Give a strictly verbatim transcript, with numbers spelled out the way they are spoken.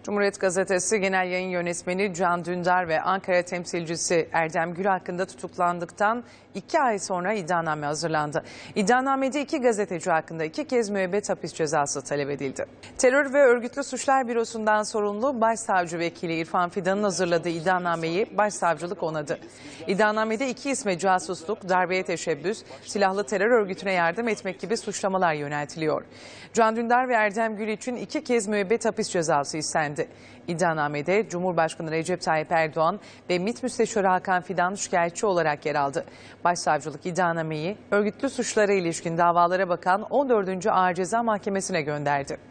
Cumhuriyet Gazetesi Genel Yayın Yönetmeni Can Dündar ve Ankara temsilcisi Erdem Gül hakkında tutuklandıktan iki ay sonra iddianame hazırlandı. İddianamede iki gazeteci hakkında iki kez müebbet hapis cezası talep edildi. Terör ve Örgütlü Suçlar Bürosu'ndan sorumlu Başsavcı Vekili İrfan Fidan'ın hazırladığı iddianameyi Başsavcılık onadı. İddianamede iki isme casusluk, darbeye teşebbüs, silahlı terör örgütüne yardım etmek gibi suçlamalar yöneltiliyor. Can Dündar ve Erdem Gül için iki kez müebbet hapis cezası istendi. İddianamede Cumhurbaşkanı Recep Tayyip Erdoğan ve MİT Müsteşarı Hakan Fidan şikayetçi olarak yer aldı. Başsavcılık iddianameyi örgütlü suçlara ilişkin davalara bakan on dördüncü Ağır Ceza Mahkemesi'ne gönderdi.